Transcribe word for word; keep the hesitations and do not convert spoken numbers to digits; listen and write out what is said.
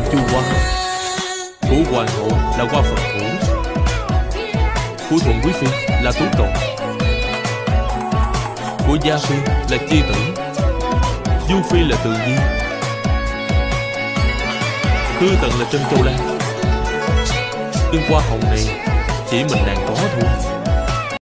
Chu Hoa. Của hoàng hậu là Hoa Phật Thủ, của Thuận Quý Phi là Tú Cầu, của Gia Phi là Chi Tử, Du Phi là Tự Nhiên, Khư Tận là Trân Châu Lan. Nhưng hoa hồng này chỉ mình nàng có thôi.